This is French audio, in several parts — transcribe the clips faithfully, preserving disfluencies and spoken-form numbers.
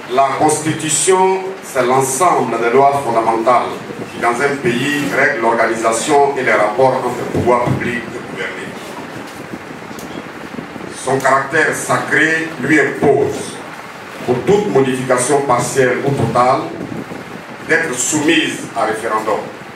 La Constitution, c'est l'ensemble des lois fondamentales qui, dans un pays, règlent l'organisation et les rapports entre le pouvoir public et le gouverné. Son caractère sacré lui impose, pour toute modification partielle ou totale, d'être soumise à référendum.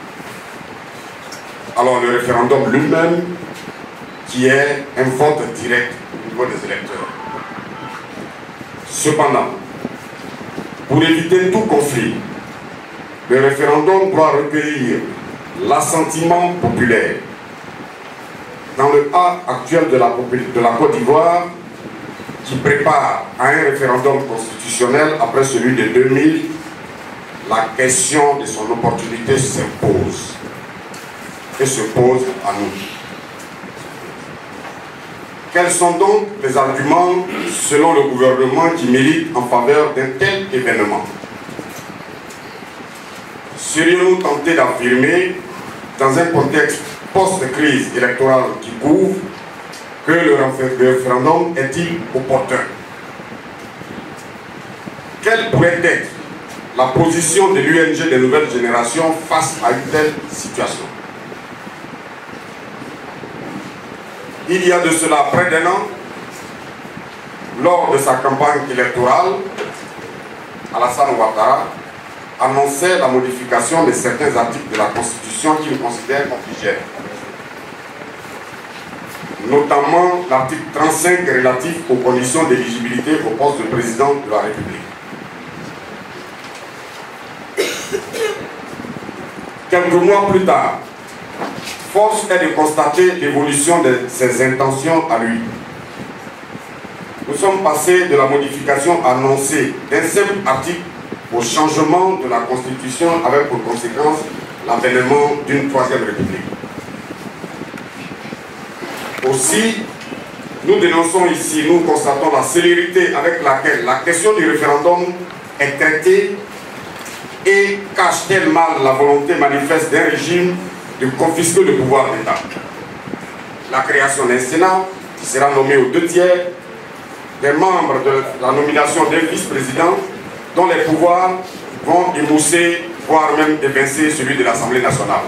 Alors le référendum lui-même, qui est un vote direct au niveau des électeurs. Cependant, pour éviter tout conflit, le référendum doit recueillir l'assentiment populaire. Dans le cas actuel de la, de la Côte d'Ivoire, qui prépare à un référendum constitutionnel après celui de deux mille, la question de son opportunité s'impose et se pose à nous. Quels sont donc les arguments, selon le gouvernement, qui militent en faveur d'un tel événement? Serions-nous tentés d'affirmer, dans un contexte post-crise électorale qui couvre, que le référendum est-il opportun? Quelle pourrait être la position de l'U N G des nouvelles générations face à une telle situation? Il y a de cela près d'un an, lors de sa campagne électorale, Alassane Ouattara annonçait la modification de certains articles de la Constitution qu'il considère conflictuels, notamment l'article trente-cinq relatif aux conditions d'éligibilité au poste de président de la République. Quelques mois plus tard, force est de constater l'évolution de ses intentions à lui. Nous sommes passés de la modification annoncée d'un simple article au changement de la Constitution avec pour conséquence l'avènement d'une troisième République. Aussi, nous dénonçons ici, nous constatons la célérité avec laquelle la question du référendum est traitée et cache tellement mal la volonté manifeste d'un régime de confisquer le pouvoir d'État. La création d'un Sénat qui sera nommé aux deux tiers, des membres de la nomination d'un vice-président dont les pouvoirs vont émousser, voire même évincer celui de l'Assemblée nationale.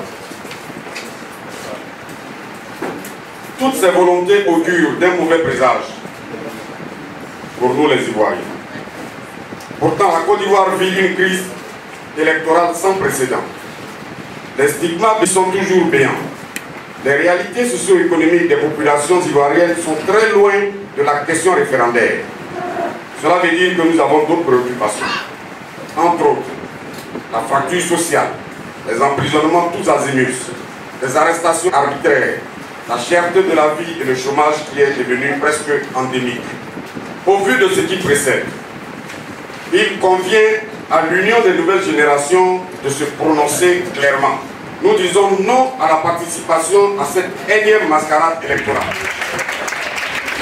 Toutes ces volontés augurent d'un mauvais présage pour nous les Ivoiriens. Pourtant, la Côte d'Ivoire vit une crise électorale sans précédent. Les stigmates sont toujours béants. Les réalités socio-économiques des populations ivoiriennes sont très loin de la question référendaire. Cela veut dire que nous avons d'autres préoccupations. Entre autres, la fracture sociale, les emprisonnements tous azimuts, les arrestations arbitraires, la cherté de la vie et le chômage qui est devenu presque endémique. Au vu de ce qui précède, il convient à l'Union des nouvelles générations de se prononcer clairement. Nous disons non à la participation à cette énième mascarade électorale.